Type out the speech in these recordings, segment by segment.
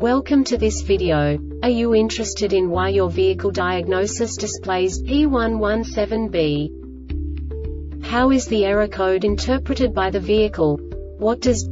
Welcome to this video. Are you interested in why your vehicle diagnosis displays P117B? How is the error code interpreted by the vehicle? What does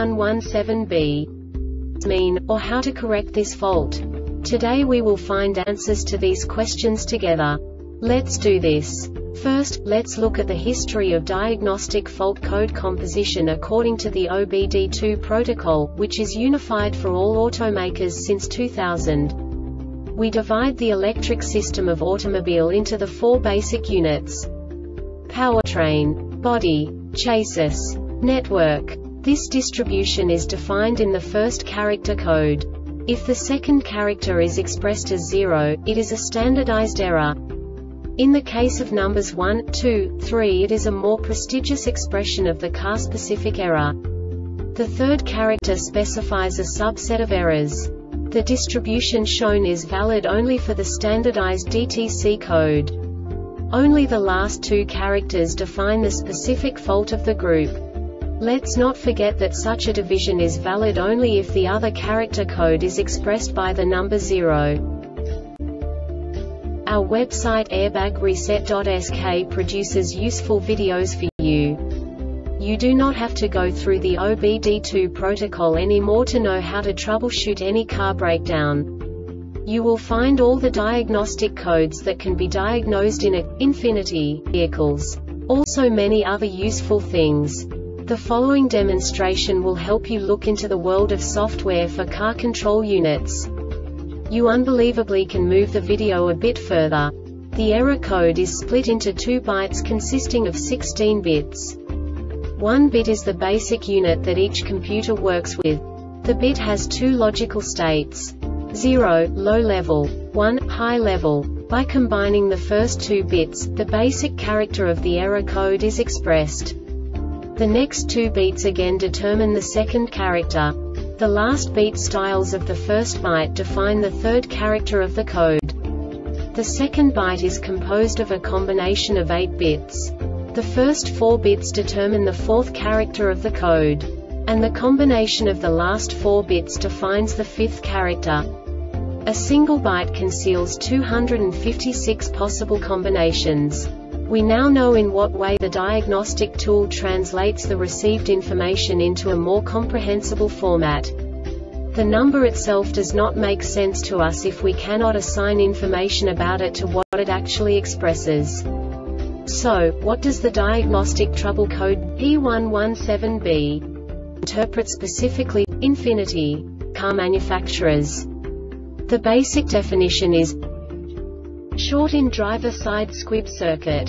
P117B mean, or how to correct this fault? Today we will find answers to these questions together. Let's do this. First, let's look at the history of diagnostic fault code composition according to the OBD2 protocol, which is unified for all automakers since 2000. We divide the electric system of automobile into the four basic units: powertrain, body, chassis, network. This distribution is defined in the first character code. If the second character is expressed as 0, it is a standardized error. In the case of numbers 1, 2, 3, it is a more prestigious expression of the car-specific error. The third character specifies a subset of errors. The distribution shown is valid only for the standardized DTC code. Only the last two characters define the specific fault of the group. Let's not forget that such a division is valid only if the other character code is expressed by the number 0. Our website airbagreset.sk produces useful videos for you. You do not have to go through the OBD2 protocol anymore to know how to troubleshoot any car breakdown. You will find all the diagnostic codes that can be diagnosed in Infiniti vehicles. Also many other useful things. The following demonstration will help you look into the world of software for car control units. You unbelievably can move the video a bit further. The error code is split into 2 bytes consisting of 16 bits. 1 bit is the basic unit that each computer works with. The bit has 2 logical states: 0, low level, 1, high level. By combining the first 2 bits, the basic character of the error code is expressed. The next 2 beats again determine the second character. The last beat styles of the first byte define the third character of the code. The second byte is composed of a combination of 8 bits. The first 4 bits determine the fourth character of the code. And the combination of the last 4 bits defines the fifth character. A single byte conceals 256 possible combinations. We now know in what way the diagnostic tool translates the received information into a more comprehensible format. The number itself does not make sense to us if we cannot assign information about it to what it actually expresses. So, what does the diagnostic trouble code P117B interpret specifically, Infiniti car manufacturers? The basic definition is short in driver side squib circuit.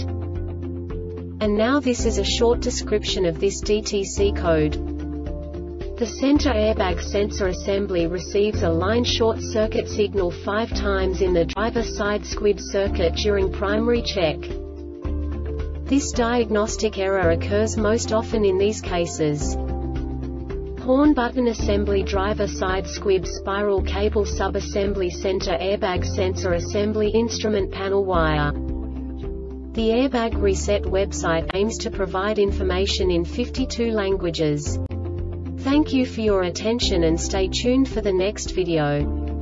And now this is a short description of this DTC code. The center airbag sensor assembly receives a line short circuit signal 5 times in the driver side squib circuit during primary check. This diagnostic error occurs most often in these cases: horn button assembly, driver side squib, spiral cable subassembly, center airbag sensor assembly, instrument panel wire. The Airbag Reset website aims to provide information in 52 languages. Thank you for your attention and stay tuned for the next video.